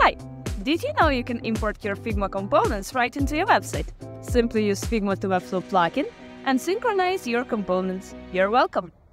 Hi! Did you know you can import your Figma components right into your website? Simply use Figma-to-Webflow plugin and synchronize your components. You're welcome!